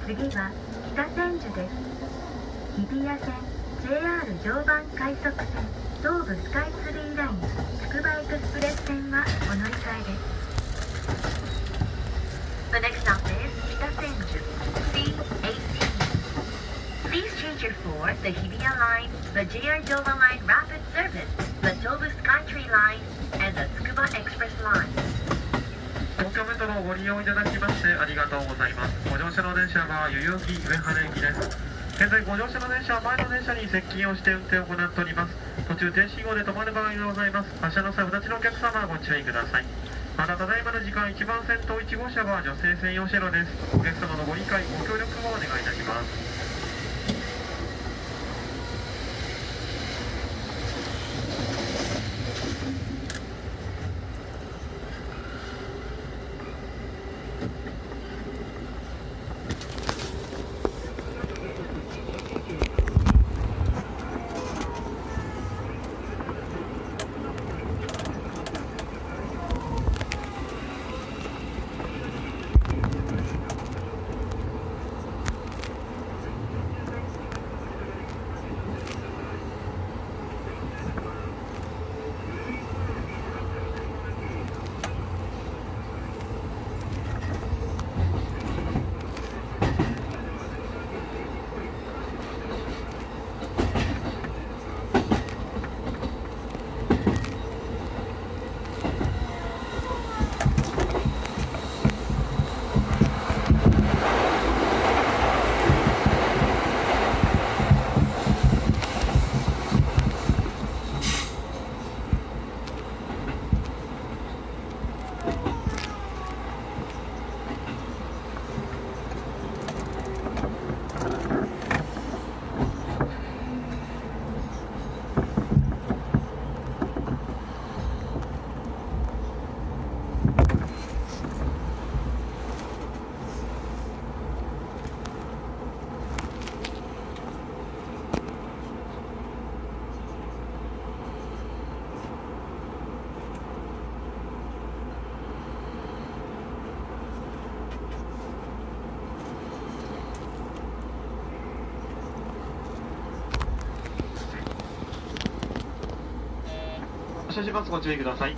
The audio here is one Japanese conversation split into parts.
次は北千住です。日比谷線 JR 常磐快速線東武スカイツリーラインつくばエクスプレス線はお乗り換えです。The next stop is 北千住 C18. Please change your for the Hibiya line, the JR Joban line rapid service, the Tobu Skytree line, and the Tsukuba Express line. 東京メトロをご利用いただきましてありがとうございます。ご乗車の電車は代々木上原駅です。現在ご乗車の電車は前の電車に接近をして運転を行っております。途中停止信号で止まる場合がございます。発車の際お立ちのお客様はご注意ください。またただいまの時間1番線と1号車は女性専用車両です。お客様のご理解ご協力をお願いいたします。発車します。ご注意ください。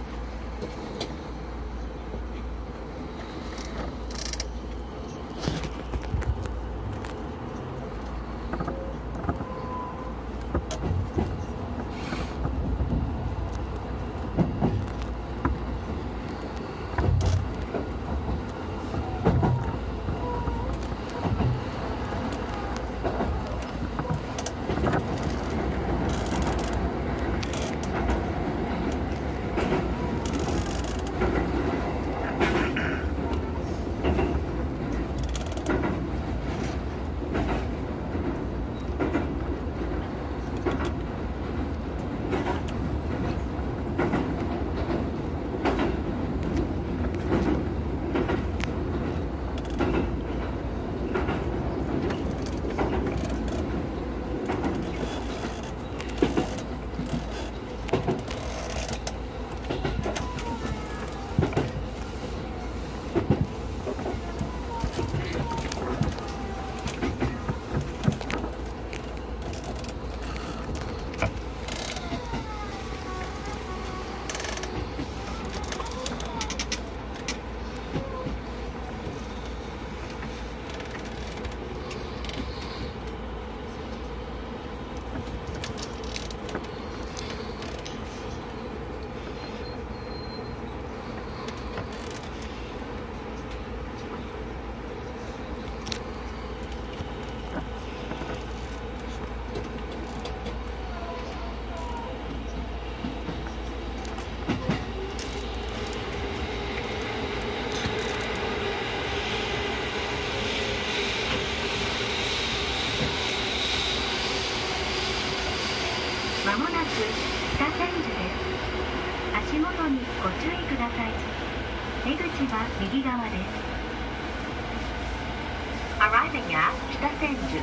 まもなく北千住です。足元にご注意ください。出口は右側です。Arriving at 北千住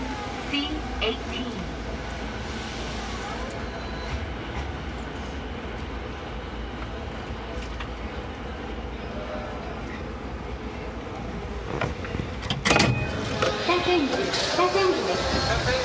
C18. Thank you. 千住です。